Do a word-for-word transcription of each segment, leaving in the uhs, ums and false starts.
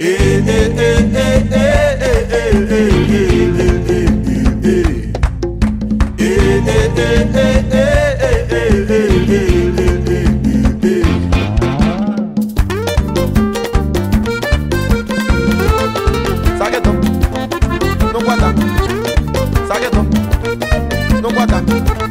Saguetão, não guarda. Saguetão, não guarda.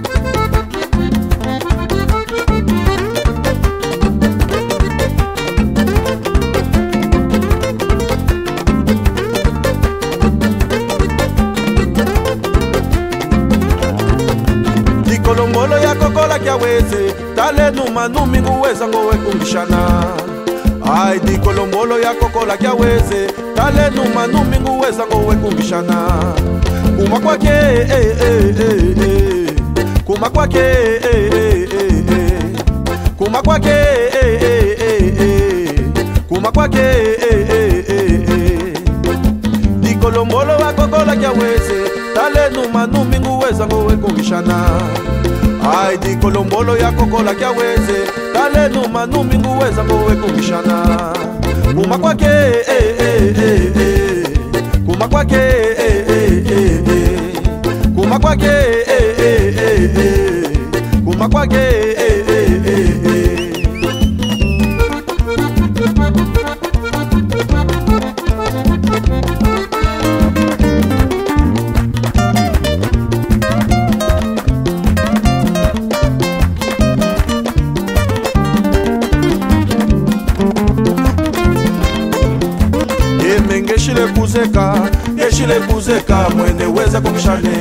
Kolombolo ya kokola kia weze tale numa numingu weza ngowe kumbishana. Ai di kolombolo ya kokola kia weze tale numa numingu weza ngowe kumbishana. Kuma kwake eh eh eh eh kuma kwake eh eh eh eh kuma kwake eh eh eh eh kuma kwake eh eh eh eh di kolombolo ya kokola kia weze tale numa numingu weza ngowe kumbishana. Ai di kolombolo ya kokola kia weze tale numa numingu weza ngowe kumbishana. Kuma kwake eh eh eh eh kuma kwake eh eh eh eh kuma kwake eh eh eh eh kuma kwake eh eh eh eh. Ngeshile kuzeka, ngeshile kuzeka mwene weza kumshane.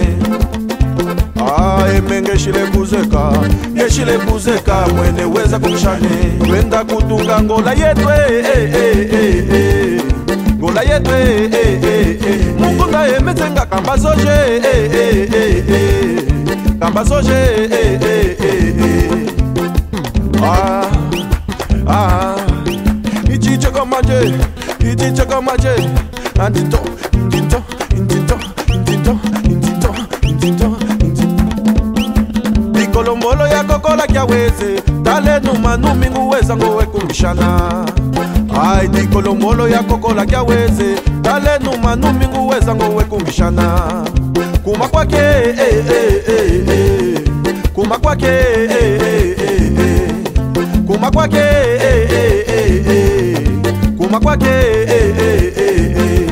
Ai mengeshile kuzeka, ngeshile kuzeka mwene weza kumshane. Twenda kutunga ngola yetu eh eh eh eh ngola yetu eh eh eh Mukunda emetenga kamba soje eh eh eh eh kamba soje eh eh eh eh Ah ah ichiche komaje ichiche komaje Antito, intito, intito, intito, intito, intito, intito. Di kolombolo ya kokola kia weze tale numa numingu weza ngowe kumbishana. Ai di kolombolo ya kokola kia weze tale numa numingu weza ngowe kumbishana. Kuma kwake eh eh eh eh kuma kwake eh eh eh eh kuma kwake eh eh eh eh kuma kwake eh eh eh eh.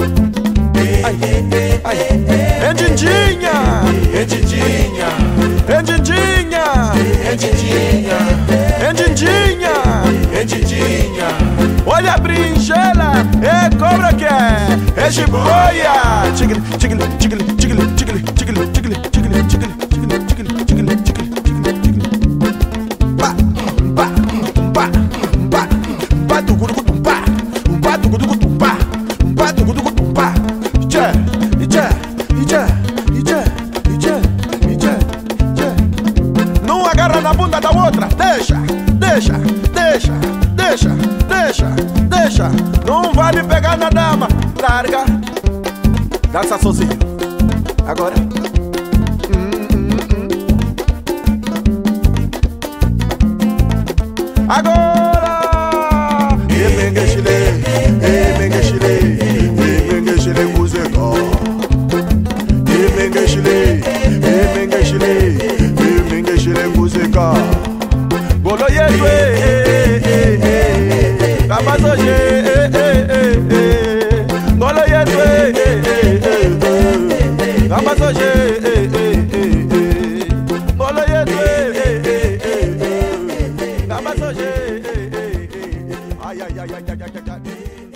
Enjinjinha, enjinjinha, enjinjinha, enjinjinha, enjinjinha, enjinjinha. Olha a brinjela, é cobra que é, é jiboia. Tigre, tigre, tigre, tigre, tigre, tigre, tigre, tigre, tigre, tigre, tigre, tigre, tigre, tigre. Pá, pá, pá, pá, pá, tucurucu, pá, pá, tucurucu, pá, pá, tucurucu, pá. Tchê, tchê, tchê, tchê, tchê, tchê, tchê. Não agarra na bunda da outra, deixa, deixa, deixa, deixa, deixa, deixa. Não vai me pegar na dama, larga. Dança sozinho, agora. Hum, hum, hum. Agora. Emengeshile, emengeshile, emengeshile kuzeka. Emengeshile, emengeshile, emengeshile kuzeka. Golo yetu eh eh eh eh kabazoje eh eh eh eh golo yetu eh eh eh eh kabazoje eh eh eh eh golo yetu eh eh eh eh kabazoje eh eh eh ay ay ay ay ay ay